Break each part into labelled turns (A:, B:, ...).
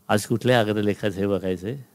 A: आज कुठल्या अग्रलेखाचं हे बघायचं आहे?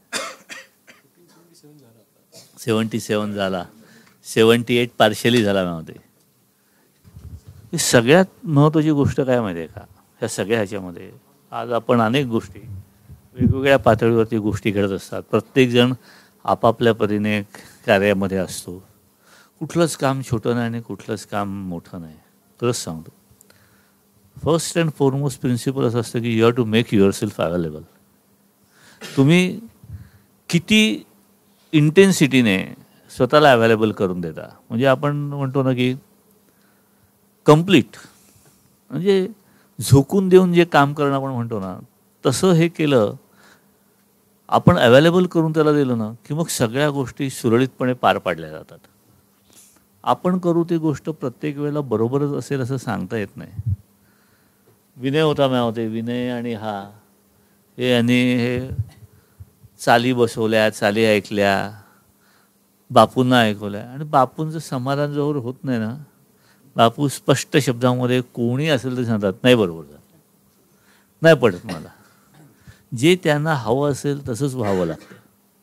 A: 77 झाला, 78 पार्शली झाला नव्हते. ही सगळ्यात महत्त्वाची गोष्ट काय माहिती आहे का? ह्या सगळ्या ह्याच्यामध्ये आज आपण अनेक गोष्टी वेगवेगळ्या पातळीवरती गोष्टी घडत असतात. प्रत्येकजण आपापल्या परीने कार्यामध्ये असतो. कुठलंच काम छोटं नाही आणि कुठलंच काम मोठं नाही. खरंच सांगतो, फर्स्ट अँड फॉरमोस्ट प्रिन्सिपल असं असतं की you have to make yourself available. तुम्ही किती इंटेन्सिटीने स्वतःला अवेलेबल करून देता. म्हणजे आपण म्हणतो ना की कंप्लीट, म्हणजे झोकून देऊन जे काम करणं आपण म्हणतो ना, तसं हे केलं आपण, अवेलेबल करून त्याला दिलं ना की मग सगळ्या गोष्टी सुरळीतपणे पार पाडल्या जातात. आपण करू ती गोष्ट प्रत्येक वेळेला बरोबरच असेल असं सांगता येत नाही. विनय होता होते, विनय आणि हे आणि हे चाली बसवल्या, चाली ऐकल्या, बापूंना ऐकवल्या आणि बापूंचं समाधान जोवर होत नाही ना, बापू स्पष्ट शब्दामध्ये कोणी असेल तर सांगतात, नाही बरोबर झालं, नाही पडत मला. जे त्यांना हवं असेल तसंच व्हावं लागतं.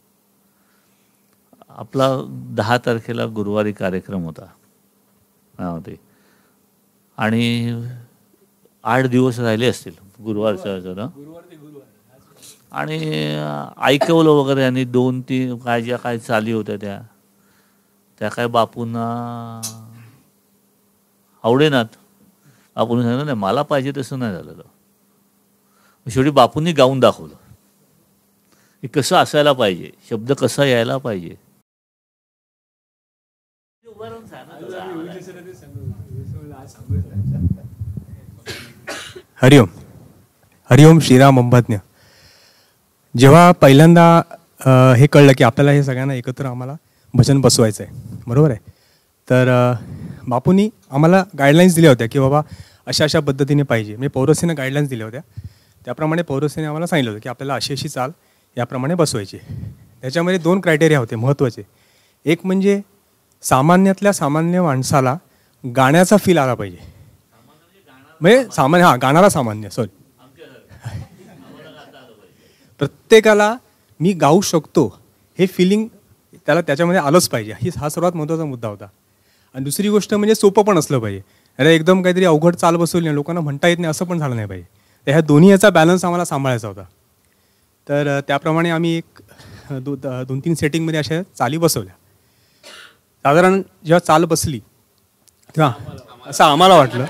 A: आपला 10 तारखेला गुरुवारी कार्यक्रम होता आणि 8 दिवस राहिले असतील गुरुवारचं ना, आणि ऐकवलं वगैरे. आणि 2-3 ज्या काय चाली होत्या त्या काय बापूंना आवडेनात. आपण सांगितलं नाही, मला पाहिजे तसं नाही झालं. शेवटी बापूंनी गाऊन दाखवलं की कसं असायला पाहिजे, शब्द कसा यायला पाहिजे.
B: हरिओम. हरिओम श्रीराम अंबज्ञ. जेव्हा पहिल्यांदा हे कळलं की आपल्याला हे सगळ्यांना एकत्र आम्हाला भजन बसवायचं आहे, बरोबर आहे, तर बापूंनी आम्हाला गाईडलाईन्स दिल्या होत्या की बाबा अशा अशा पद्धतीने पाहिजे. म्हणजे पौरसेने गाईडलाईन्स दिल्या होत्या, त्याप्रमाणे पौरसेने आम्हाला सांगितलं होतं की आपल्याला अशी अशी चाल याप्रमाणे बसवायची. त्याच्यामध्ये 2 क्रायटेरिया होते महत्त्वाचे. एक म्हणजे सामान्यातल्या सामान्य माणसाला गाण्याचा फील आला पाहिजे. म्हणजे सामान्य, गाणारा सामान्य, सॉरी, प्रत्येकाला मी गाऊ शकतो हे फिलिंग त्याला त्याच्यामध्ये आलंच पाहिजे. हा सर्वात महत्त्वाचा मुद्दा होता. आणि दुसरी गोष्ट म्हणजे सोपं पण असलं पाहिजे. अरे एकदम काहीतरी अवघड चाल बसवली नाही, लोकांना म्हणता येत नाही असं पण झालं नाही पाहिजे. तर ह्या दोन्ही याचा बॅलन्स आम्हाला सांभाळायचा होता. तर त्याप्रमाणे आम्ही एक 2-3 सेटिंगमध्ये अशा चाली बसवल्या. साधारण जेव्हा चाल बसली तेव्हा असं आम्हाला वाटलं,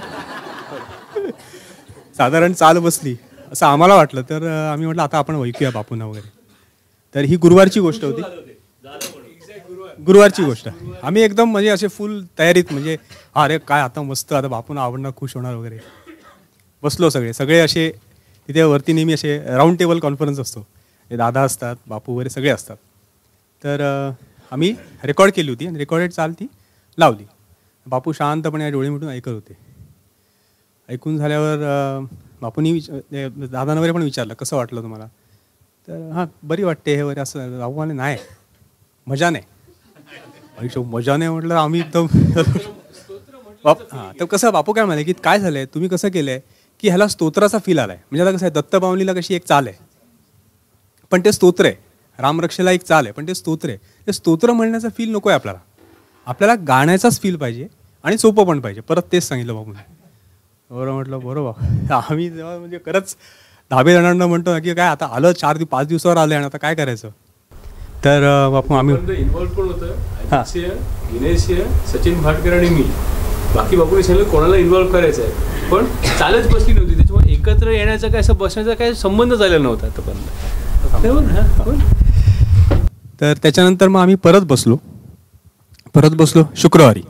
B: साधारण चाल बसली असं आम्हाला वाटलं, तर आम्ही म्हटलं आता आपण ऐकूया बापूंना वगैरे. तर ही गुरुवारची गोष्ट होती, गुरुवारची गोष्ट. आम्ही एकदम म्हणजे असे फुल तयारीत, म्हणजे अरे काय आता मस्त, आता बापूंना आवडणार, खुश होणार वगैरे. बसलो सगळे असे तिथे वरती. नेहमी असे राऊंड टेबल कॉन्फरन्स असतो, दादा असतात, बापू वगैरे सगळे असतात. तर आम्ही रेकॉर्ड केली होती आणि रेकॉर्डेड चाल ती लावली. बापू शांतपणे डोळे मिटून ऐकत होते. ऐकून झाल्यावर बापूंनी दादांना वगैरे पण विचारलं कसं वाटलं तुम्हाला. तर हां बरी वाटते हे वगैरे असं. बापू म्हणे नाही, मजा नाही. मजा नाही म्हटलं आम्ही एकदम हां. तर कसं बापू काय म्हणाले की काय झालंय, तुम्ही कसं केलंय की ह्याला स्तोत्राचा फील आलाय. म्हणजे आता कसं आहे, दत्तपावलीला कशी एक चाल आहे पण ते स्तोत्र आहे, रामरक्षेला एक चाल आहे पण ते स्तोत्र आहे. ते स्तोत्र म्हणण्याचा फील नको आहे आपल्याला, आपल्याला गाण्याचाच फील पाहिजे आणि सोपं पण पाहिजे. परत तेच सांगितलं बापूने. बरोबर म्हटलं, बरोबर. आम्ही जेव्हा म्हणजे खरंच 10 जणांना म्हणतो ना की काय आता आलं 4-5 दिवसावर आले आणि आता काय करायचं. तर बापू आम्ही
C: इन्व्हॉल्व कोण होतं, विनेश, सचिन भाटकर आणि मी. बाकी बापूने सांगितलं कोणाला इन्व्हॉल्व करायचं आहे, पण चालच बसली नव्हती. त्याच्यामुळे एकत्र येण्याचा काय, असं बसण्याचा काय संबंध झालेला नव्हता आतापर्यंत.
B: तर त्याच्यानंतर मग आम्ही परत बसलो शुक्रवारी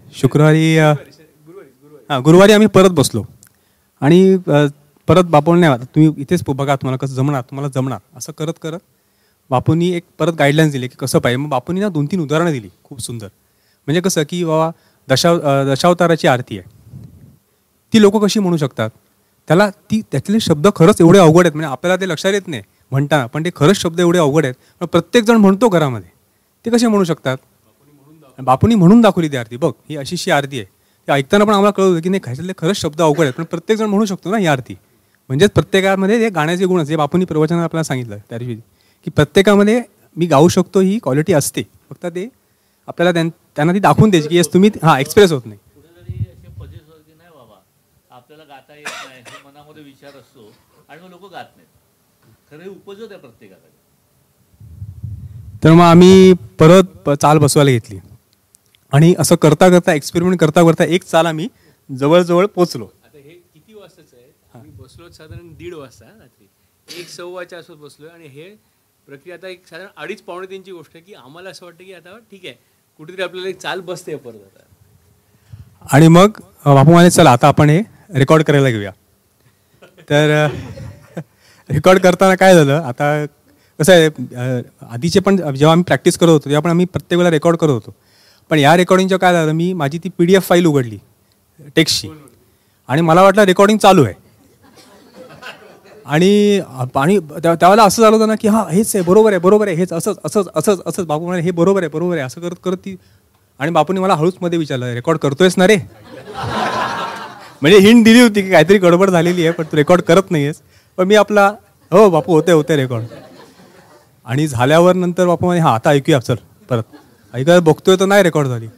B: गुरुवारी आम्ही परत बसलो. आणि परत बापूंनी आता तुम्ही इथेच बघा, तुम्हाला कसं जमणार, तुम्हाला जमणार, असं करत करत बापूंनी एक परत गाईडलाईन्स दिली की कसं पाहिजे. मग बापूंनी ना 2-3 उदाहरणं दिली खूप सुंदर. म्हणजे कसं की बाबा दशावताराची आरती आहे, ती लोक कशी म्हणू शकतात, त्यातले शब्द खरंच एवढे अवघड आहेत, म्हणजे आपल्याला ते लक्षात येत नाही म्हणताना, पण ते खरंच शब्द एवढे अवघड आहेत, पण प्रत्येकजण म्हणतो घरामध्ये, ते कसे म्हणू शकतात. बापूंनी म्हणून दाखवली ती आरती. बघ ही अशी आरती आहे. ते ऐकताना पण आम्हाला कळलं की नाही, खायच्यातले खरंच शब्द अवघड आहेत पण प्रत्येकजण म्हणू शकतो ना ही आरती. म्हणजेच प्रत्येकामध्ये ते गाण्याचे गुण असते. बापूंनी प्रवचनात आपल्याला सांगितलं त्या दिवशी की प्रत्येकामध्ये मी गाऊ शकतो ही क्वालिटी असते, फक्त ते आपल्याला त्यांना ती दाखवून द्यायची की येस तुम्ही एक्सप्रेस होत नाही.
A: कुठेतरी असे पजेस की नाही बाबा आपल्याला गाता येत नाही हे मनामध्ये विचार असतो आणि मग लोक गात नाहीत. खरं हे उपजत आहे प्रत्येकाकडे.
B: तर मग आम्ही परत चाल बसवायला घेतली आणि असं करता करता एक्सपेरिमेंट करता करता एक चाल आम्ही जवळजवळ पोचलो.
C: आता हे किती वाजताचं आहे? आम्ही बसलो साधारण 1:30 वाजता रात्री 1:15च्या आसपास बसलोय आणि हे प्रक्रिया आता एक साधारण 2:30-2:45ची गोष्ट आहे की आम्हाला असं वाटतं की आता ठीक आहे कुठेतरी आपल्याला एक चाल बसते परत आता.
B: आणि मग बापू म्हणाले चला आता आपण हे रेकॉर्ड करायला घेऊया. तर रेकॉर्ड करताना काय झालं, आता कसं आहे आधीचे पण जेव्हा आम्ही प्रॅक्टिस करत होतो तेव्हा पण आम्ही प्रत्येक वेळेला रेकॉर्ड करत होतो. पण या रेकॉर्डिंगचं काय झालं, मी माझी ती PDF फाईल उघडली टेक्स्टची आणि मला वाटलं रेकॉर्डिंग चालू आहे. आणि त्यावेळेला असं झालं होतं ना की हेच आहे, बरोबर आहे हेच असंच असंच असंच असंच. बापू म्हणाले हे बरोबर आहे असं करत करत ती. आणि बापूने मला हळूच मध्ये विचारलं रेकॉर्ड करतोयस ना रे. म्हणजे हिंट दिली होती की काहीतरी गडबड झालेली आहे पण तू रेकॉर्ड करत नाहीयेस. पण मी आपला हो बापू होते रेकॉर्ड. आणि झाल्यावर नंतर बापू म्हणे आता ऐकूया चल परत. ऐकायला बघतोय तर नाही रेकॉर्ड झाली.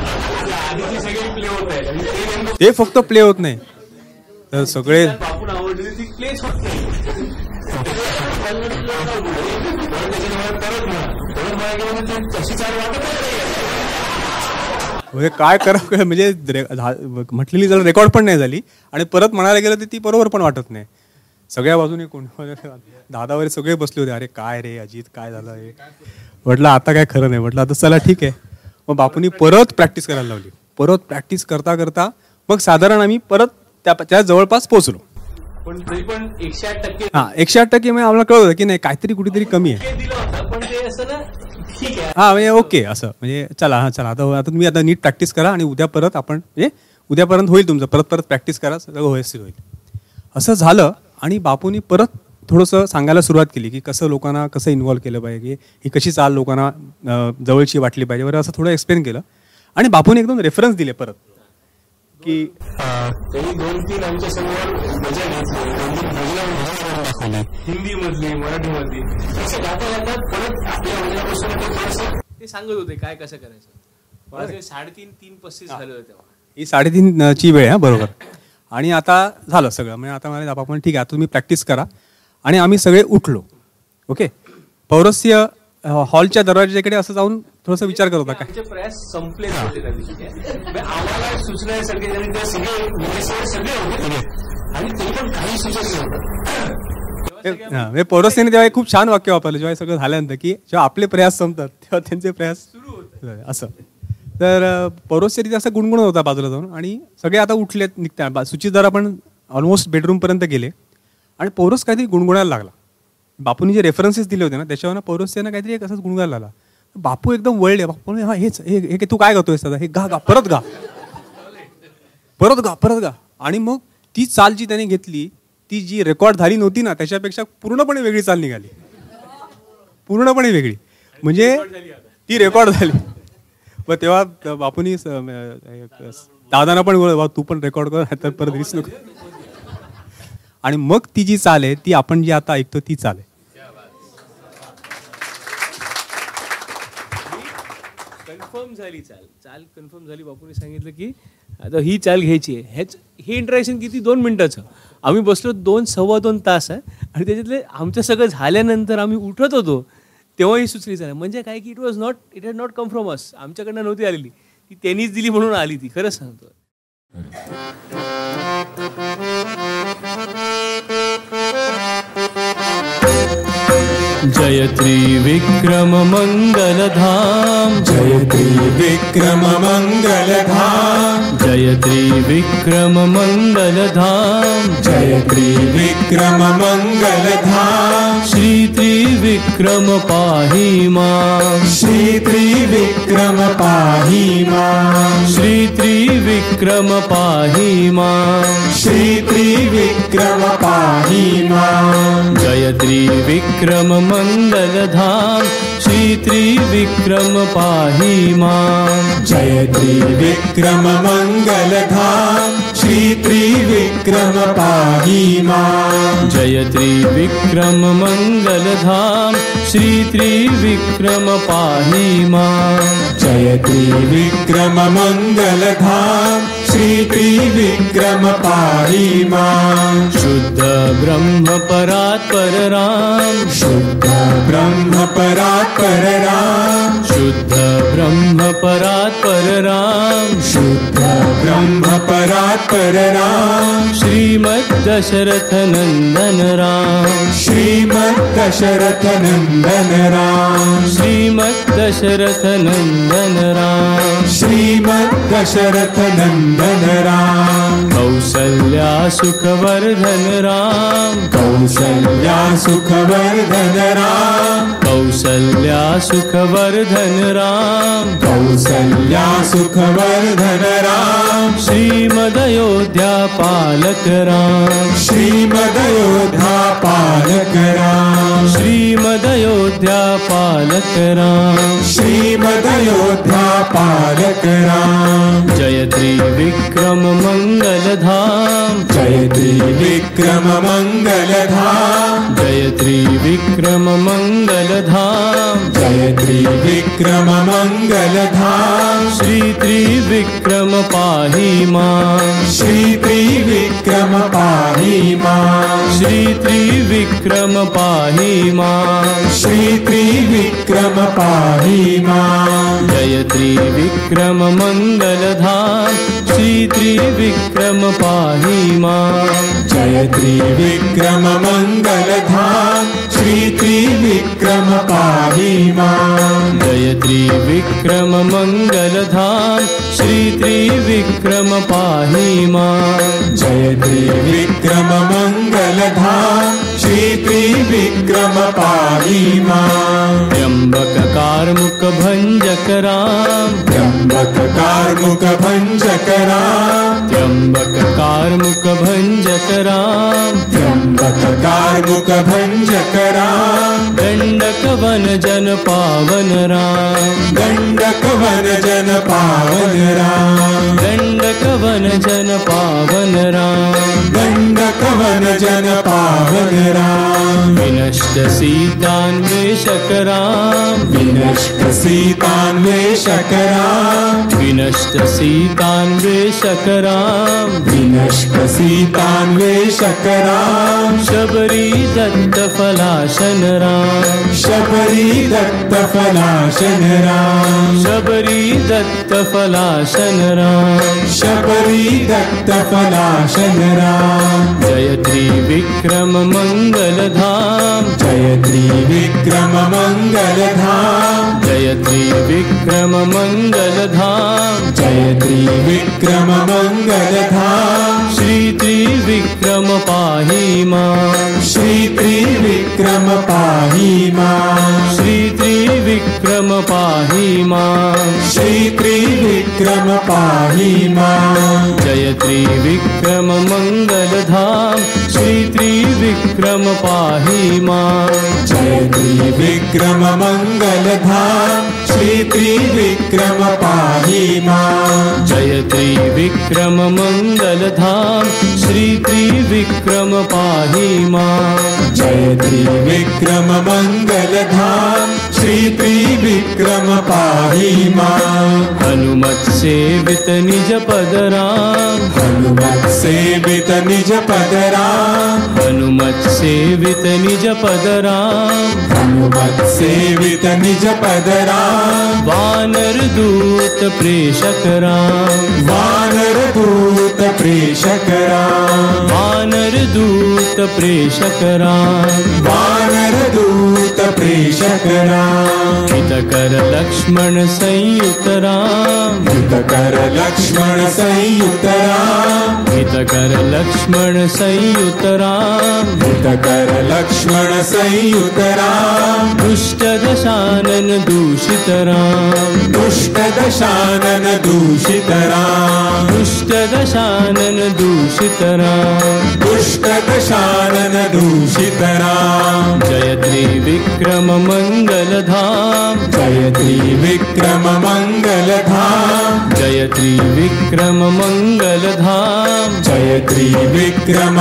B: ते फक्त प्ले होत नाही तर सगळे काय करा म्हणजे म्हटलेली जर रेकॉर्ड पण नाही झाली आणि परत म्हणायला गेलं तर ती बरोबर पण वाटत नाही. सगळ्या बाजूने कोण दादा वगैरे सगळे बसले होते. अरे काय रे अजित काय झालं हे. म्हटलं आता काय खरं नाही. म्हटलं आता चला ठीक आहे. मग बापूंनी परत प्रॅक्टिस करायला लावली. परत प्रॅक्टिस करता करता मग साधारण आम्ही परत त्या जवळपास पोहोचलो.
C: पण 108%
B: 108% म्हणजे आम्हाला कळत होतं की नाही काहीतरी कुठेतरी कमी आहे. म्हणजे ओके असं म्हणजे चला आता तुम्ही आता नीट प्रॅक्टिस करा आणि उद्या परत आपण म्हणजे उद्यापर्यंत होईल तुमचं परत प्रॅक्टिस करा सगळं व्यवस्थित होईल. असं झालं आणि बापूंनी परत थोडंसं सांगायला सुरुवात केली की कसं लोकांना कसं इन्व्हॉल्व केलं पाहिजे, ही कशी चाल लोकांना जवळची वाटली पाहिजे वगैरे असं थोडं एक्सप्लेन केलं. आणि बापूने एकदम रेफरन्स दिले परत की
C: हिंदी मधली मराठी मधली ते सांगत होते काय कसं करायचं. 3:35 झालं होतं तेव्हा.
B: ही 3:30ची वेळ आहे बरोबर. आणि आता झालं सगळं म्हणजे आता मला आपण ठीक आहे आता तुम्ही प्रॅक्टिस करा. आणि आम्ही सगळे उठलो. ओके पौरस्य हॉलच्या दरवाजाकडे असं जाऊन थोडासा विचार करत होता काय
C: प्रयास संपले नव्हते त्या दिवशी. आम्हाला सुचण्यासारखे आणि ते पण काही सुचत नव्हतं.
B: पौरस्याने तेव्हा एक खूप छान वाक्य वापरलं जेव्हा सगळं झाल्यानंतर की जेव्हा आपले प्रयास संपतात तेव्हा त्यांचे प्रयास सुरू होतात असं. तर पौरस्य तिथे असं गुणगुणत होता बाजूला जाऊन आणि सगळे आता उठलेत निघता. सुचितदार पण ऑलमोस्ट बेडरूमपर्यंत गेले आणि पौरस काहीतरी गुणगुणायला लागला. बापूंनी जे रेफरन्सेस दिले होते ना त्याच्यावर पौरस्यानं काहीतरी एक असंच गुणगायला लागला. बापू एकदम वळले. बापू हेच हे तू काय करतोयस दादा हे गा परत गा. आणि मग ती चाल जी त्याने घेतली ती जी रेकॉर्ड झाली नव्हती ना त्याच्यापेक्षा पूर्णपणे वेगळी चाल निघाली. पूर्णपणे वेगळी म्हणजे ती रेकॉर्ड झाली. मग तेव्हा बापूंनी दादांना पण तू पण रेकॉर्ड कर तर परत रिस्क नको. आणि मग ती जी चाल आहे ती आपण जी आता ऐकतो ती चाल आहे.
C: कन्फर्म झाली चाल कन्फर्म झाली. बापूंनी सांगितलं की आता ही चाल घ्यायची आहे. हे इंटरॅक्शन किती 2 मिनिटाचं. आम्ही बसलो 2-2.25 तास आहे आणि त्याच्यातले आमचं सगळं झाल्यानंतर आम्ही उठत होतो तेव्हा ही सुचली चाल. म्हणजे काय की it had not come from us. आमच्याकडनं नव्हती आलेली ती त्यांनीच दिली म्हणून आली ती. खरंच सांगतो.
D: जय त्रिविक्रम मंगलधाम
E: जय त्रिविक्रम मंगलधाम
D: जय त्रिविक्रम मंगलधाम
E: जय त्रिविक्रम मंगलधाम
D: श्री त्रिविक्रम पाहि मां
E: श्री त्रिविक्रम पाहि मां
D: श्री त्रिविक्रम पाहि मां
E: श्री त्रिविक्रम पाहि मां
D: जय त्रिविक्रम मंगलधाम श्री त्रिविक्रम पाहि मां
E: जय त्रिविक्रम मंगलधाम श्री श्री त्रिविक्रम पाहि मां।
D: जय त्रिविक्रम मंगलधाम श्री त्रिविक्रम पाहि मां।
E: जय त्रिविक्रम मंगलधाम श्री त्रिविक्रम पाहि मां।
D: शुद्ध ब्रह्म परात्पर राम।
E: शुद्ध ब्रह्म परात्पर राम।
D: शुद्ध ब्रह्म परात्पर राम।
E: शुद्ध ब्रह्म परात्पर राम।
D: श्रीमद् दशरथ नंदन राम।
E: श्रीमद् दशरथ नंदन राम।
D: श्रीमद् दशरथ नंदन राम।
E: श्रीमद् दशरथ नंदन राम।
D: कौसल्या सुखवर्धन राम।
E: कौसल्या सुखवर्धन राम।
D: कौसल्या सुखवर्धन राम।
E: कौसल्या सुखवर्धन राम।
D: श्रीमदयोध्या पालक राम।
E: श्रीमदयोध्या पालक राम।
D: श्रीमदयोध्या पालक राम।
E: श्रीमदयोध्या पालक राम।
D: जय त्रिविक्रम मंगलधाम।
E: जय त्रिविक्रम मंगलधाम।
D: जय त्रिविक्रम मंगलधाम।
E: जय त्रिविक्रम मंगलधाम।
D: श्री त्रिविक्रम पाहि मां।
E: श्री त्रिविक्रम पाहि मां।
D: श्री त्रिविक्रम पाहि मां।
E: श्री त्रिविक्रम पाहि मां।
D: जय त्रिविक्रम मंगलधाम श्री त्रिविक्रम पाहि मां।
E: जय त्रिविक्रम मंगलधाम श्री त्रिविक्रम पाहि मां।
D: जय त्रिविक्रम मंगलधाम श्री त्रिविक्रम पाहि मां।
E: जय त्रिविक्रम मंगलधाम श्री त्रिविक्रम पाहि मां।
D: त्र्यंबक कारमुक भंजक राम।
E: त्र्यंबक कारमुक भंजक राम।
D: त्र्यंबक कारमुक भंजक राम।
E: त्र्यंबक कारमुक भंजक राम।
D: दंडक वन जन पावन राम।
E: दंडक वन जन पावन राम।
D: दंडक वन जन पावन राम।
E: दंडक वन जन पावन राम।
D: विनष्ट सीतान्वेषक राम।
E: विनष्ट सीतान्वेषक राम।
D: विनष्ट सीतान्वेषक राम।
E: विनष्ट सीतान्वेषक राम।
D: शबरी दत्त फलाशन राम।
E: शबरी दत्त फलाशन राम।
D: शबरी दत्त फलाशन राम।
E: शबरी दत्त फलाशन राम।
D: जय त्रिविक्रम मंगलधाम।
E: जय त्रिविक्रम मंगलधाम।
D: जय त्रिविक्रम मंगलधाम।
E: जय त्रिविक्रम मंगलधाम।
D: श्री त्रिविक्रम पाहि मां।
E: श्री त्रिविक्रम पाहि मां।
D: श्री त्रिविक्रम पाहि मां।
E: श्री त्रिविक्रम पाहि मां।
D: जय त्रिविक्रम मंगलधाम श्री त्रिविक्रम पाहि मां।
E: जय त्रिविक्रम मंगलधाम श्री त्रिविक्रम पाहि मां।
D: जय त्रिविक्रम मंगलधाम श्री त्रिविक्रम पाहि मां।
E: जय त्रिविक्रम मंगलधाम श्री त्रिविक्रम पाहि मां।
D: हनुमत सेवित निज पद राम।
E: हनुमत सेवित निज पद राम।
D: हनुमत सेवित निज पद राम।
E: हनुमत सेवित निज पद राम।
D: वानर दूत प्रेषक राम।
E: वानर दूत प्रेषक राम।
D: वानर दूत प्रेषक राम।
E: वानर दूत प्रेषक राम।
D: हितकर लक्ष्मण संयुत राम।
E: हितकर लक्ष्मण संयुत राम।
D: हितकर लक्ष्मण संयुत राम।
E: हितकर लक्ष्मण संयुत राम।
D: दुष्ट दशानन दूषित राम।
E: दुष्ट दशानन दूषित राम।
D: दुष्ट दशानन दूषित राम।
E: दुष्ट दशानन दूषित राम।
D: जय त्रिविक्रम मंगलधाम।
E: जय त्रिविक्रम मंगलधाम।
D: जय त्रिविक्रम मंगलधाम।
E: जय त्रिविक्रम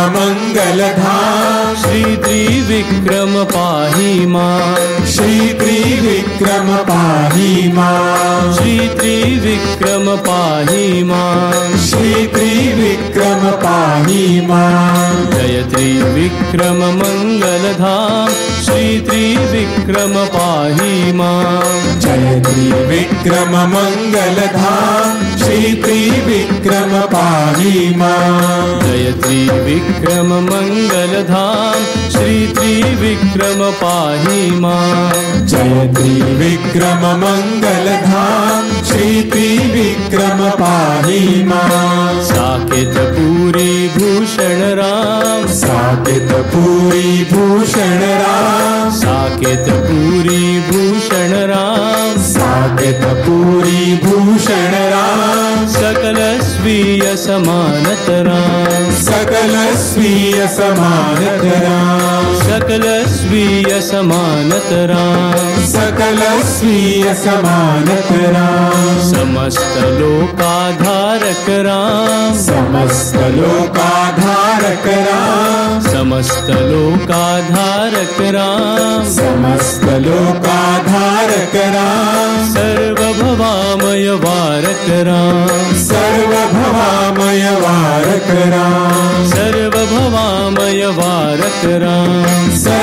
E: मंगलधाम
D: श्री त्रिविक्रम पाहि मां
E: श्री त्रिविक्रम पाहि मां
D: श्री त्रिविक्रम पाहि मां
E: श्री त्रिविक्रम पाहि मां
D: जय त्रिविक्रम मंगलधाम श्री त्रिविक्रम पाहि मां
E: जय त्रिविक्रम मंगलधाम श्री त्रिविक्रम पाहि मां
D: जय त्रिविक्रम मंगलधाम श्री त्रिविक्रम पाहि मां
E: जय त्रिविक्रम मंगलधाम श्री त्रिविक्रम पाहि मां
D: साकेतपुरी भूषण राम
E: साकेतपुरी भूषण राम
D: साकेतपुरी भूषण राम
E: साकेतपुरी भूषण राम
D: सकल स्वीय समानत राम
E: सकल स्वीय समानत राम
D: सकल स्वीय समानत राम
E: सकल स्वीय समानत राम
D: समस्त लोकाधारक राम
E: समस्त लोकाधारक राम
D: समस्त लोकाधारक राम
E: समस्त लोकाधारक राम
D: सर्वभवामय वारक राम
E: सर्वभवामय वारक राम
D: सर्वभवामय वारक राम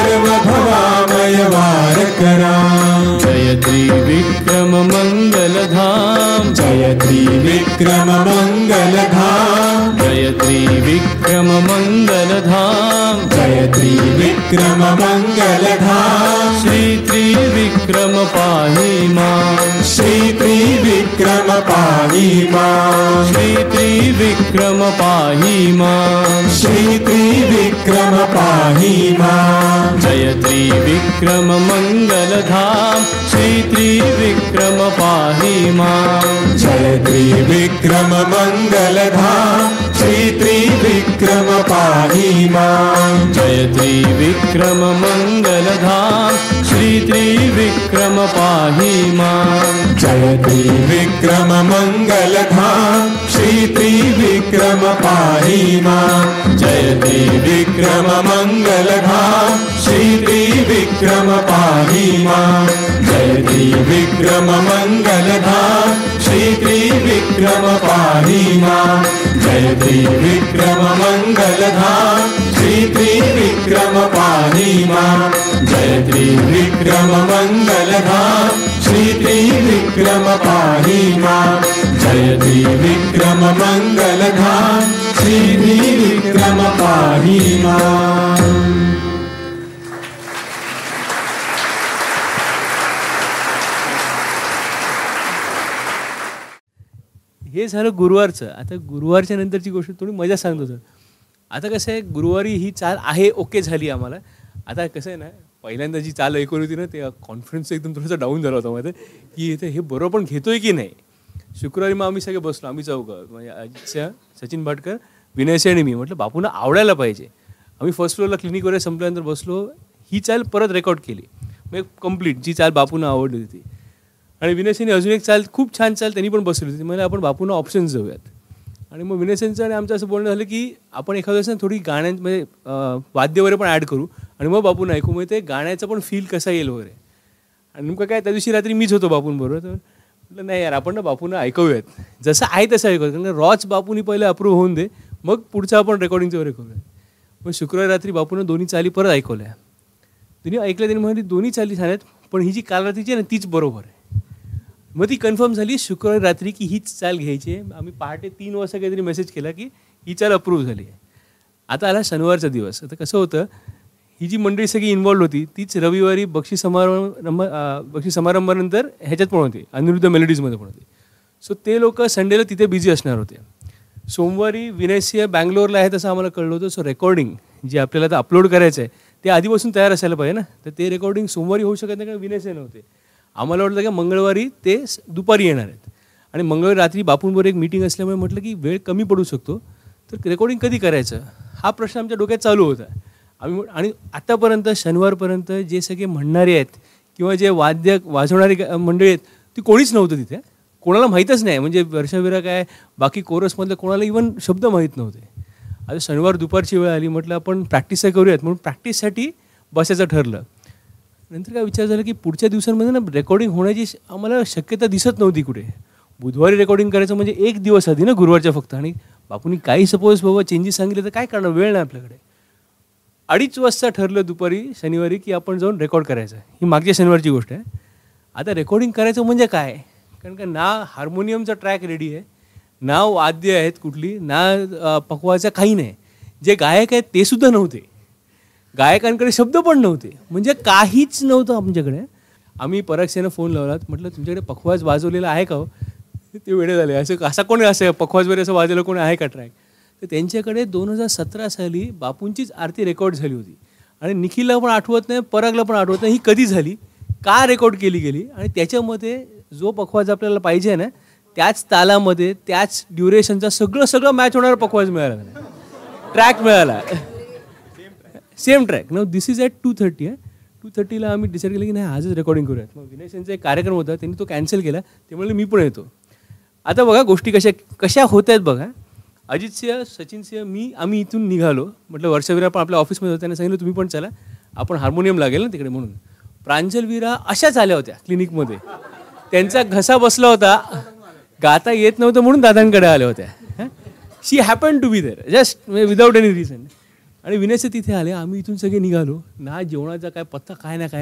E: सर्वभवामय वारक राम
D: जय त्रिविक्रम मंगलधाम
E: जय त्रिविक्रम मंगलधाम
D: जय त्रिविक्रम मंगलधाम
E: जय त्रिविक्रम मंगलधाम
D: श्री त्रिविक्रम पाहि मां
E: श्री त्रिविक्रम पाहि मां
D: श्री त्रिविक्रम पाहि मां
E: श्री त्रिविक्रम पाहि मां
D: जय त्रिविक्रम मंगलधाम श्री त्रिविक्रम पाहि मां
E: जय त्रिविक्रम मंगलधाम श्री त्रिविक्रम पाहि मां
D: जय त्रिविक्रम मंगलधाम श्री त्रिविक्रम पाहि मां
E: जय त्रिविक्रम मंगलधाम श्री त्रिविक्रम पाहि मां जय त्रिविक्रम मंगलधाम श्री त्रिविक्रम पाहि मां जय त्रिविक्रम मंगलधाम श्री त्रिविक्रम पाहि मां जय त्रिविक्रम मंगलधाम श्री त्रिविक्रम पाहि मां जय त्रिविक्रम मंगलधाम श्री त्रिविक्रम पाहि मां जय त्रिविक्रम मंगलधाम श्री त्रिविक्रम पाहि मां
C: हे झालं गुरुवारचं. आता गुरुवारच्या नंतरची गोष्ट थोडी मजा सांगतो सर. आता कसं आहे, गुरुवारी ही चाल आहे ओके झाली आम्हाला. आता कसं आहे ना, पहिल्यांदा जी चाल ऐकून होती ना, ते कॉन्फिडन्स एकदम थोडासा डाऊन झाला होता मध्ये, की इथे हे बरोबर पण घेतोय की नाही. शुक्रवारी मग आम्ही सगळे बसलो, आम्ही चौघं म्हणजे अजितसिंह, सचिन भाटकर, विनयसिंह आणि मी. म्हटलं बापूंना आवडायला पाहिजे. आम्ही फर्स्ट फ्लोअरला क्लिनिक वगैरे संपल्यानंतर बसलो, ही चाल परत रेकॉर्ड केली म्हणजे कम्प्लीट, जी चाल बापूंना आवडली होती. आणि विनयसिंहने अजून एक चाल, खूप छान चाल त्यांनी पण बसवली होती. म्हणजे आपण बापूंना ऑप्शन्स देऊयात. आणि मग विनयसिंहचं आणि आमचं असं बोलणं झालं की आपण एखाद्या वेळेस ना थोडी गाण्यांमध्ये वाद्य वगैरे पण ॲड करू आणि मग बापूंना ऐकू, मग ते गाण्याचा पण फील कसा येईल वगैरे. आणि नेमकं काय, त्या दिवशी रात्री मीच होतो बापूंबरोबर. तर म्हटलं नाही यार, आपण ना बापूंना ऐकूयात, जसं आहे तसं ऐकूयात. कारण रॉच बापूंनी पहिले अप्रूव्ह होऊन दे, मग पुढचं आपण रेकॉर्डिंगचं वगैरे करूया. मग शुक्रवारी रात्री बापूंना दोन्ही चाली परत ऐकवल्या. त्यांनी ऐकल्या, त्यांनी म्हणाली दोन्ही चाली छान आहेत, पण ही जी काल रात्रीची आहे ना तीच बरोबर आहे. मग ती कन्फर्म झाली शुक्रवारी रात्री की हीच चाल घ्यायची आहे. आम्ही पहाटे 3 वाजता काहीतरी मेसेज केला की ही चाल अप्रूव्ह झाली आहे. आता आला शनिवारचा दिवस. आता कसं होतं, ही जी मंडळी सगळी इन्वॉल्व होती तीच रविवारी बक्षीस समारंभानंतर ह्याच्यात पण होती, अनिरुद्ध मेलोडीजमध्ये पण होती. सो ते लोक संडेला तिथे बिझी असणार होते. सोमवारी विनयसिंह बँगलोरला आहे तसं आम्हाला कळलं होतं. सो रेकॉर्डिंग जे आपल्याला आता अपलोड करायचं आहे ते आधीपासून तयार असायला पाहिजे ना. तर ते रेकॉर्डिंग सोमवारी होऊ शकत नाही कारण विनयसिंह नव्हते. आम्हाला वाटलं की मंगळवारी ते दुपारी येणार आहेत. आणि मंगळवारी रात्री बापूंबरोबर एक मीटिंग असल्यामुळे म्हटलं की वेळ कमी पडू शकतो, तर रेकॉर्डिंग कधी करायचं हा प्रश्न आमच्या डोक्यात चालू होता. आम्ही आणि आत्तापर्यंत शनिवारपर्यंत जे सगळे म्हणणारे आहेत किंवा जे वाद्य वाजवणारी मंडळी आहेत ती कोणीच नव्हतं तिथे. कोणाला माहीतच नाही, म्हणजे वर्षाविरा काय बाकी कोरसमधलं कोणाला इवन शब्द माहीत नव्हते. आता शनिवार दुपारची वेळ आली, म्हटलं आपण प्रॅक्टिस करूयात म्हणून प्रॅक्टिससाठी बसायचं ठरलं. नंतर काय विचार झाला की पुढच्या दिवसांमध्ये ना रेकॉर्डिंग होण्याची आम्हाला शक्यता दिसत नव्हती कुठे. बुधवारी रेकॉर्डिंग करायचं म्हणजे एक दिवस आधी ना, गुरुवारच्या फक्त. आणि बापूंनी काही सपोज बाबा चेंजेस सांगितले तर काय करणार, वेळ नाही आपल्याकडे. 2:30 वाजता ठरलं दुपारी शनिवारी की आपण जाऊन रेकॉर्ड करायचं. ही मागच्या शनिवारची गोष्ट आहे. आता रेकॉर्डिंग करायचं म्हणजे काय, कारण का ना हार्मोनियमचा ट्रॅक रेडी आहे, ना वाद्य आहेत कुठली, ना पकवायचा काही नाही. जे गायक आहेत ते सुद्धा नव्हते, गायकांकडे शब्द पण नव्हते, म्हणजे काहीच नव्हतं आमच्याकडे. आम्ही परागसेना फोन लावला, म्हटलं तुमच्याकडे पखवाज वाजवलेला आहे का हो. ते वेळे झाले, असा कोणी असं पखवाजवर असं वाजवलं कोणी आहे का ट्रॅक. तर त्यांच्याकडे 2017 साली बापूंचीच आरती रेकॉर्ड झाली होती. आणि निखिलला पण आठवत नाही, परागला पण आठवत नाही ही कधी झाली, का रेकॉर्ड केली गेली. आणि त्याच्यामध्ये जो पखवाज आपल्याला पाहिजे ना त्याच तालामध्ये त्याच ड्युरेशनचा सगळं मॅच होणारा पखवाज मिळाला, ट्रॅक मिळाला, सेम ट्रॅक. नाव दिस इज ॲट 2:30 आहे. 2:30ला आम्ही डिसाईड केलं की नाही आजच रेकॉर्डिंग करूयात. मग विनय सेनचा एक कार्यक्रम होता, त्यांनी तो कॅन्सल केला. ते म्हणले मी पण येतो. आता बघा गोष्टी कशा होत आहेत बघा. अजित सिंह, सचिन सिंह, आम्ही इथून निघालो. म्हटलं वर्षावीरा पण आपल्या ऑफिसमध्ये होत्या, त्यांनी सांगितलं तुम्ही पण चला, आपण हार्मोनियम लागेल ना तिकडे म्हणून. प्रांजलवीरा अशाच आल्या होत्या क्लिनिकमध्ये, त्यांचा घसा बसला होता, गाता येत नव्हतं म्हणून दादांकडे आल्या होत्या. She happen to be there just without any reason. आणि विनयचे तिथे आले, आम्ही इथून सगळे निघालो. ना जेवणाचा काय पत्ता, काय नाही.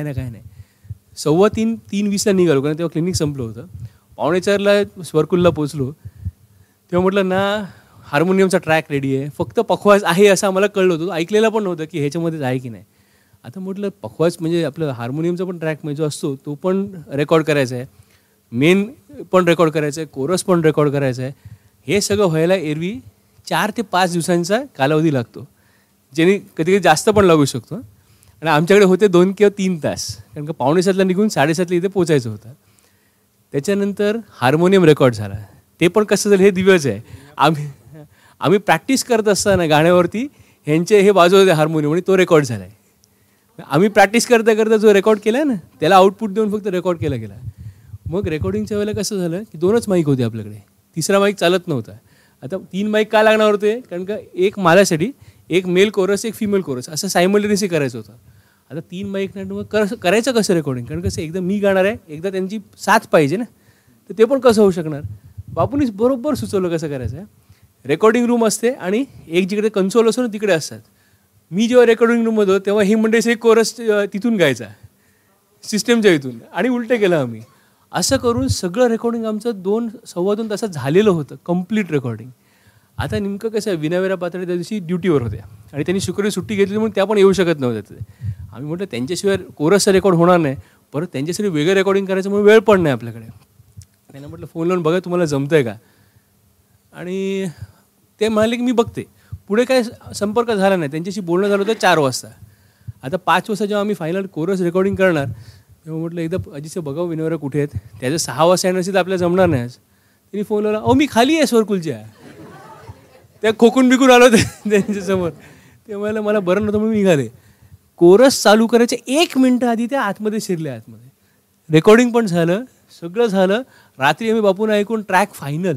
C: 3:20ला निघालो, कारण तेव्हा क्लिनिक संपलं होतं. 3:45ला स्वरकुलला पोचलो. तेव्हा म्हटलं ना हार्मोनियमचा ट्रॅक रेडी आहे, फक्त पखवाज आहे असं आम्हाला कळलं होतं. ऐकलेलं पण नव्हतं की ह्याच्यामध्येच आहे की नाही. आता म्हटलं पखवाज म्हणजे आपलं हार्मोनियमचा पण ट्रॅक म्हणजे जो असतो तो पण रेकॉर्ड करायचा आहे, मेन पण रेकॉर्ड करायचं आहे, कोरस पण रेकॉर्ड करायचं आहे. हे सगळं व्हायला एरवी 4 ते 5 दिवसांचा कालावधी लागतो, ज्याने कधी जास्त पण लागू शकतो. आणि आमच्याकडे होते 2 किंवा 3 तास, कारण का 6:45ला निघून 7:30ला इथे पोचायचं होतं. त्याच्यानंतर हार्मोनियम रेकॉर्ड झाला. ते पण कसं झालं हे दिवस आहे. आम्ही प्रॅक्टिस करत असताना गाण्यावरती ह्यांचे हे वाजवते हार्मोनियम आणि तो रेकॉर्ड झाला आहे. आम्ही प्रॅक्टिस करता करता जो रेकॉर्ड केला आहे ना त्याला आउटपुट देऊन फक्त रेकॉर्ड केला गेला. मग रेकॉर्डिंगच्या वेळेला कसं झालं की 2च माईक होते आपल्याकडे, तिसरा माईक चालत नव्हता. आता 3 माईक का लागणार होते, कारण का एक माझ्यासाठी, एक मेल कोरस, एक फिमेल कोरस, असं सायमल्टेनियसली करायचं होतं. आता 3 माईक नाही, मग करायचं कसं रेकॉर्डिंग, कारण कसं एकदा मी गाणार आहे, एकदा त्यांची साथ पाहिजे ना, तर ते पण कसं होऊ शकणार. बापूंनीच बरोबर सुचवलं कसं करायचं आहे. रेकॉर्डिंग रूम असते आणि एक जिकडे कन्सोल असतो ना तिकडे असतात. मी जेव्हा रेकॉर्डिंग रूममध्ये होतो तेव्हा ही मंडळी एक कोरस तिथून गायचा सिस्टमच्या इथून, आणि उलटे केलं आम्ही. असं करून सगळं रेकॉर्डिंग आमचं 2-2.25 तासात झालेलं होतं, कम्प्लीट रेकॉर्डिंग. आता नेमकं कसं आहे, विनावेरा पातळी त्या दिवशी ड्युटीवर होत्या आणि त्यांनी शुक्रवारी सुट्टी घेतली म्हणून त्या पण येऊ शकत नव्हत्या. आम्ही म्हटलं त्यांच्याशिवाय कोरसचा रेकॉर्ड होणार नाही, परत त्यांच्यासाठी वेगळं रेकॉर्डिंग करायचं म्हणून वेळ पण नाही आपल्याकडे. त्यांना म्हटलं फोन लावून बघा तुम्हाला जमतं आहे का. आणि ते म्हणाले की मी बघते. पुढे काय संपर्क झाला नाही, त्यांच्याशी बोलणं झालं होतं 4 वाजता. आता 5 वाजता जेव्हा आम्ही फायनल कोरस रेकॉर्डिंग करणार तेव्हा म्हटलं एकदा अजितचे बघावं विनोरा कुठे आहेत. त्याचं 6 वाजता येणार असेल तर आपल्याला जमणार नाही. आज त्यांनी फोन लावला, अहो मी खाली आहे स्वरकुलच्या. त्या खोकून बिकून आलो होते त्यांच्यासमोर. ते मला बरं नव्हतं म्हणून निघाले. कोरस चालू करायचे 1 मिनिट आधी त्या आतमध्ये शिरले. आतमध्ये रेकॉर्डिंग पण झालं, सगळं झालं. रात्री आम्ही बापून ऐकून ट्रॅक फायनल.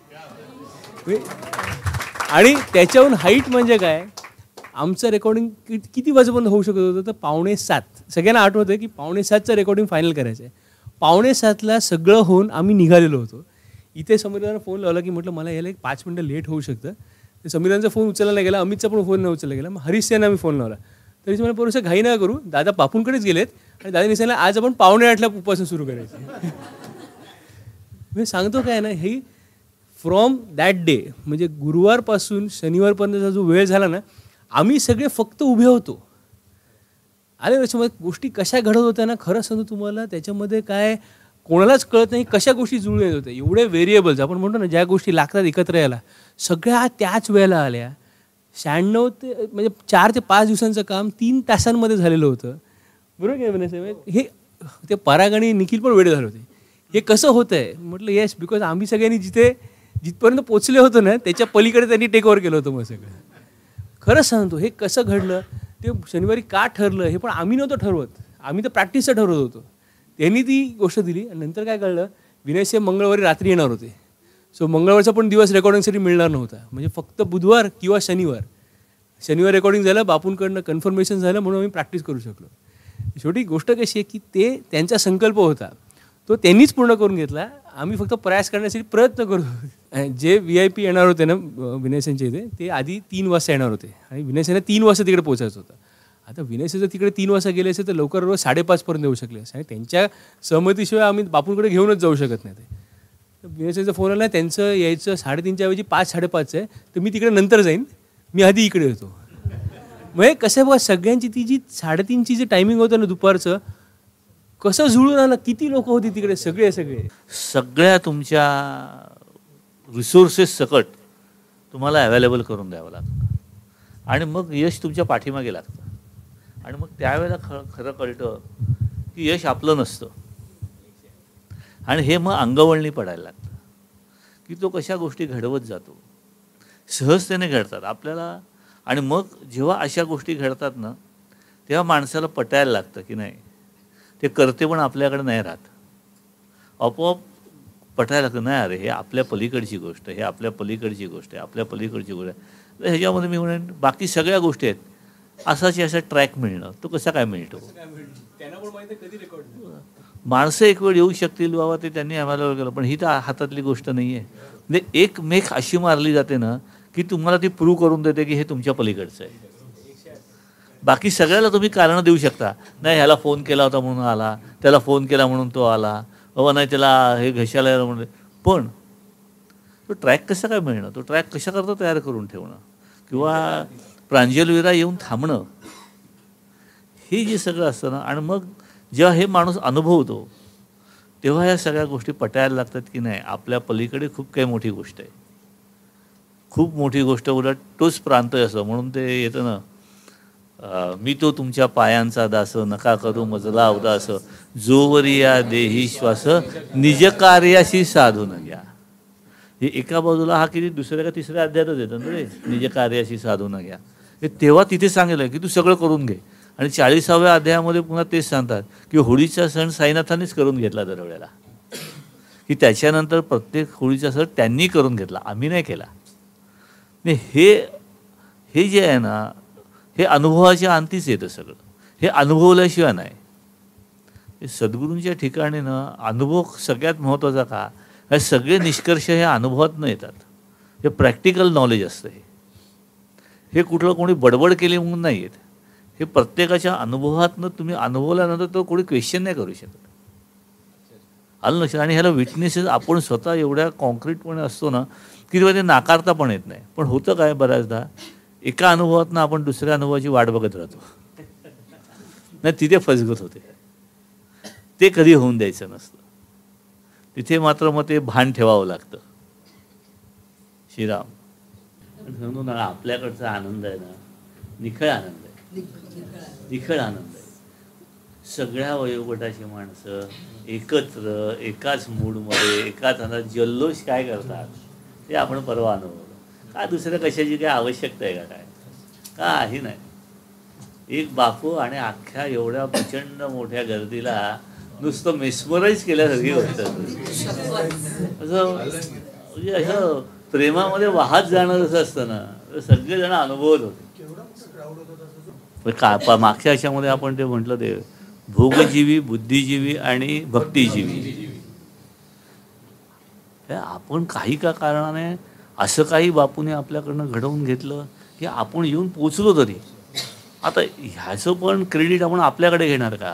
C: आणि त्याच्याहून हाईट म्हणजे काय, आमचं रेकॉर्डिंग किती वाजेपर्यंत होऊ शकत होतं तर 6:45. सगळ्यांना आठवतं की 6:45चं रेकॉर्डिंग फायनल करायचं आहे. 6:45ला सगळं होऊन आम्ही निघालेलो होतो. इथे समीरांना फोन लावला की म्हटलं मला यायला 5 मिनिटं लेट होऊ शकतं. तर समीरांचा फोन उचलला नाही गेला, अमितचा पण फोन नाही उचलला गेला. मग हरीश यांना आम्ही फोन लावला. तरी मला पोरसं घाई नका करू, दादा बापूंकडेच गेलेत आणि दादा सांगितलं आज आपण 7:45ला उपासना सुरू करायची. मी सांगतो काय ना, ही फ्रॉम दॅट डे म्हणजे गुरुवारपासून शनिवारपर्यंतचा जो वेळ झाला ना, आम्ही सगळे फक्त उभे होतो. अरे त्याच्यामध्ये गोष्टी कशा घडत होत्या ना, खरं सांगतो तुम्हाला, त्याच्यामध्ये काय कोणालाच कळत नाही कशा गोष्टी जुळून येत होत्या. एवढे व्हेरिएबल्स आपण म्हणतो ना, ज्या गोष्टी लागतात एकत्र यायला, सगळ्या त्याच वेळेला आल्या. 96 ते म्हणजे 4 ते 5 दिवसांचं काम 3 तासांमध्ये झालेलं होतं. बरोबर काय. हे ते पराग आणि निखिल पण वेळ झाले होते. हे कसं होतं आहे म्हटलं, येस, बिकॉज आम्ही सगळ्यांनी जिथपर्यंत पोचले होतो ना त्याच्या पलीकडे त्यांनी टेक ओव्हर केलं होतं. मग सगळं खरंच सांगतो, हे कसं घडलं ते शनिवारी का ठरलं हे पण आम्ही नव्हतं ठरवत, आम्ही तर प्रॅक्टिसचं ठरवत होतो. त्यांनी ती गोष्ट दिली. आणि नंतर काय कळलं, विनय साहेब मंगळवारी रात्री येणार होते. सो मंगळवारचा पण दिवस रेकॉर्डिंगसाठी मिळणार नव्हता. म्हणजे फक्त बुधवार किंवा शनिवार रेकॉर्डिंग झालं, बापूंकडनं कन्फर्मेशन झालं, म्हणून आम्ही प्रॅक्टिस करू शकलो. शेवटी गोष्ट कशी आहे की ते त्यांचा संकल्प होता तो त्यांनीच पूर्ण करून घेतला. आम्ही फक्त प्रयास करण्यासाठी प्रयत्न करू. जे VIP येणार होते ना विनय सेनच्या इथे, ते आधी 3 वाजता येणार होते आणि विनय सेनला 3 वाजता तिकडे पोहोचायचं होतं. आता विनय सेन जर तिकडे 3 वाजता गेले असेल तर लवकर 5:30 पर्यंत येऊ शकले असते आणि त्यांच्या सहमतीशिवाय आम्ही बापूंकडे घेऊनच जाऊ शकत नाही. ते विनय सेनचा फोन आला, त्यांचं यायचं 3:30च्या ऐवजी 5-5:30 आहे, तर मी तिकडे नंतर जाईन, मी आधी इकडे येतो. म्हणजे कसं बघा, सगळ्यांची ती जी 3:30ची जे टायमिंग होतं ना दुपारचं, कसं जुळून आलं, किती लोक होती तिकडे,
A: सगळ्या तुमच्या रिसोर्सेस सकट तुम्हाला अवेलेबल करून द्यावं लागतं आणि मग यश तुमच्या पाठीमागे लागतं. आणि मग त्यावेळेला खरं कळतं की यश आपलं नसतं आणि हे मग अंगवळणी पडायला लागतं की तो कशा गोष्टी घडवत जातो, सहजतेने घडतात आपल्याला. आणि मग जेव्हा अशा गोष्टी घडतात ना, तेव्हा माणसाला पटायला लागतं की नाही, ते करते पण आपल्याकडे नाही राहत, आपोआप पटायला लागतं, नाही अरे हे आपल्या पलीकडची गोष्ट, हे आपल्या पलीकडची गोष्ट आहे, आपल्या पलीकडची गोष्ट आहे. तर ह्याच्यामध्ये मी म्हणेन बाकी सगळ्या गोष्टी आहेत, असा ट्रॅक मिळणं तो कसा काय मिळतो. माणसं एक वेळ येऊ शकतील बाबा, ते त्यांनी आम्हाला केलं, पण ही तर हातातली गोष्ट नाही आहे. म्हणजे एक मेख अशी मारली जाते ना की तुम्हाला ती प्रूव्ह करून देते की हे तुमच्या पलीकडचं आहे. बाकी सगळ्याला तुम्ही कारणं देऊ शकता, नाही ह्याला फोन केला होता म्हणून आला, त्याला फोन केला म्हणून तो आला, बाबा नाही त्याला हे घशाला म्हणून, पण तो ट्रॅक कसा काय मिळणं, तो ट्रॅक कशा करता तयार करून ठेवणं किंवा प्रांजलवीरा येऊन थांबणं, हे जे सगळं असतं ना. आणि मग जेव्हा हे माणूस अनुभवतो तेव्हा ह्या सगळ्या गोष्टी पटायला लागतात की नाही, आपल्या पलीकडे खूप काही मोठी गोष्ट आहे, खूप मोठी गोष्ट. उलट तोच प्रांत असं म्हणून ते येतं ना, मी तो तुमच्या पायांचा दास, नका करू मजला उदास, जोवरी या देही श्वास, निज कार्याशी साधून घ्या. हे एका बाजूला हा किती दुसऱ्या का तिसऱ्या अध्यायातच येतं ना रे, निज कार्याशी साधून घ्या. हे तेव्हा तिथे सांगितलं की तू सगळं करून घे. आणि 40व्या अध्यायामध्ये पुन्हा तेच सांगतात की होळीचा सण साईनाथांनीच करून घेतला दरवेळेला, की त्याच्यानंतर प्रत्येक होळीचा सण त्यांनी करून घेतला, आम्ही नाही केला. हे जे आहे ना, हे अनुभवाच्या अंतीच येतं सगळं, हे अनुभवल्याशिवाय नाही. हे सद्गुरूंच्या ठिकाणी ना अनुभव सगळ्यात महत्त्वाचा का, हे सगळे निष्कर्ष हे अनुभवातनं येतात, हे प्रॅक्टिकल नॉलेज असतं. हे कुठलं कोणी बडबड केली म्हणून नाही येत, हे प्रत्येकाच्या अनुभवातनं तुम्ही अनुभवल्यानंतर तो कोणी क्वेश्चन नाही करू शकत. आलं लक्षात. आणि ह्याला विटनेसेस आपण स्वतः एवढ्या कॉन्क्रीटपणे असतो ना की तेव्हा ते नाकारता पण येत नाही. पण होतं काय, बऱ्याचदा एका अनुभवातनं आपण दुसऱ्या अनुभवाची वाट बघत राहतो, नाही तिथे फसगत होते. ते कधी होऊन द्यायचं नसतं. तिथे मात्र मग ते भान ठेवावं लागतं. श्रीराम सांगतो ना, आपल्याकडचा आनंद आहे ना, निखळ आनंद आहे, निखळ आनंद आहे. सगळ्या वयोगटाची माणसं एकत्र एकाच मूडमध्ये एकाच आनंद जल्लोष काय करतात ते आपण परवा अनुभवलं. का दुसऱ्या कशाची काय आवश्यकता आहे का, काय काही नाही. एक बापू आणि अख्ख्या एवढ्या प्रचंड मोठ्या गर्दीला नुसतं मेस्मराईज केल्यासारखी गोष्ट असं, म्हणजे असं प्रेमामध्ये वाहत जाणं जसं असतं ना, तर सगळेजण अनुभवत होते. मागच्या याच्यामध्ये आपण ते म्हटलं, ते भोगजीवी, बुद्धिजीवी आणि भक्तिजीवी. आपण काही का कारणाने असं काही बापूने आपल्याकडनं घडवून घेतलं की आपण येऊन पोचलो. तरी आता ह्याचं पण क्रेडिट आपण आपल्याकडे घेणार का,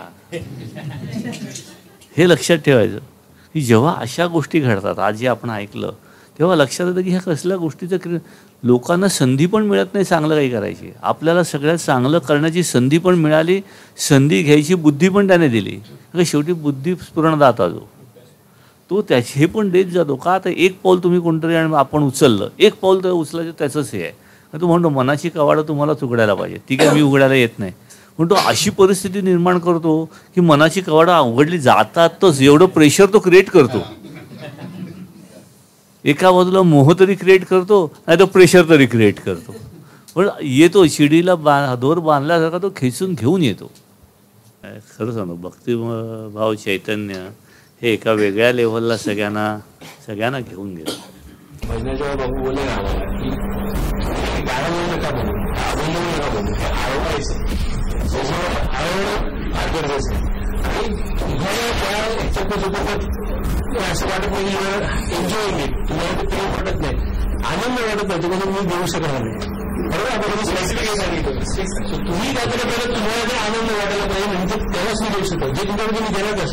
A: हे लक्षात ठेवायचं. की जेव्हा अशा गोष्टी घडतात, आज जे आपण ऐकलं, तेव्हा लक्षात येतं की ह्या कसल्या गोष्टीचं लोकांना संधी पण मिळत नाही चांगलं काही करायची. आपल्याला सगळ्यात चांगलं करण्याची संधी पण मिळाली, संधी घ्यायची बुद्धी पण त्याने दिली. शेवटी बुद्धी स्फुरणदाता जो तो त्याचे हे पण देत जातो का. आता एक पाऊल तुम्ही कोणतरी आणि आपण उचललं, एक पाऊल तर उचलायचं त्याचंच हे आहे. तो म्हणतो मनाची कवाडं तुम्हालाच उघडायला पाहिजे, ती काय मी उघडायला येत नाही. पण तो अशी परिस्थिती निर्माण करतो की मनाची कवाडं उघडली जातातच, एवढं प्रेशर तो क्रिएट करतो. एका बाजूला मोह तरी क्रिएट करतो, नाही तर प्रेशर तरी क्रिएट करतो. पण येतो शिडीला दोर बांधल्यासारखा तो खेचून घेऊन येतो. खरं सांगतो, भक्तिभाव चैतन्य हे एका वेगळ्या लेव्हलला सगळ्यांना घेऊन गेलं.
F: भजनाच्या वेळी बाबू बोलले ना आम्हाला की गाणं म्हणून नका बोलू, अभंग नका बोलू, हे आळवायचं, आळवणं फार गरजेचं आहे. आणि तुम्हाला त्या असं वाटत नाही एन्जॉय नाही, तुम्हाला ते प्रेम वाटत नाही, आनंद वाटत नाही, तुम्हाला तुम्ही देऊ शकणार नाही. बरोबर आपण स्पेसिफिक सांगितलं तुम्ही काहीतरी करत तुम्हाला ते आनंद वाटायला पाहिजे, म्हणजे तेव्हाच मी देऊ शकतो जे तुमच्याकडे तुम्ही देण्यात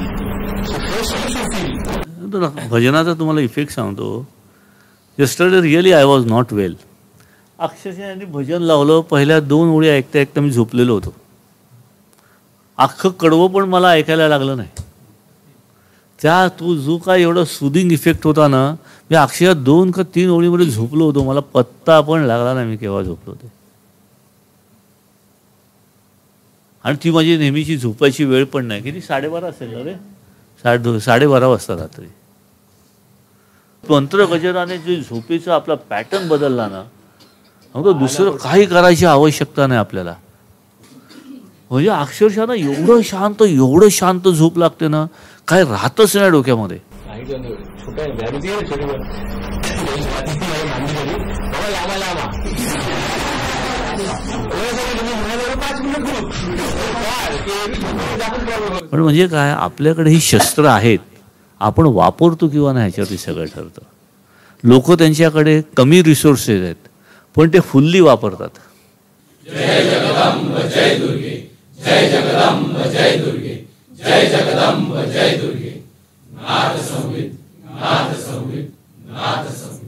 F: असेल.
A: भजनाचा तुम्हाला इफेक्ट सांगतो. Yesterday really I was not well. अक्षरशः यांनी भजन लावलं, पहिल्या 2 ओळी ऐकता ऐकता मी झोपलेलो होतो. अख्खं कडवं पण मला ऐकायला लागलं नाही. जो काय एवढा सुदिंग इफेक्ट होता ना, मी अक्षरशः 2 का 3 ओळीमध्ये झोपलो होतो. मला पत्ता पण लागला नाही मी केव्हा झोपलो होते. आणि ती माझी नेहमीची झोपायची वेळ पण नाही. किती 12:30 असेल ना रे, 12:30 वाजता रात्री. मंत्र गजराने जे झोपेचा आपला पॅटर्न बदलला ना, तो दुसरं काही करायची आवश्यकता नाही आपल्याला. म्हणजे अक्षरशः ना एवढं शांत झोप लागते ना, काय राहतच नाही डोक्यामध्ये. पण म्हणजे काय, आपल्याकडे ही शस्त्र आहेत, आपण वापरतो किंवा नाही ह्याच्यावरती सगळं ठरतं. लोक त्यांच्याकडे कमी रिसोर्सेस आहेत, पण ते फुल्ली वापरतात.
D: जय जगदंब जय दुर्गे, जय जगदंब जय दुर्गे, जय जगदंब जय दुर्गे. नाथ संवित, नाथ संवित, नाथ संवित.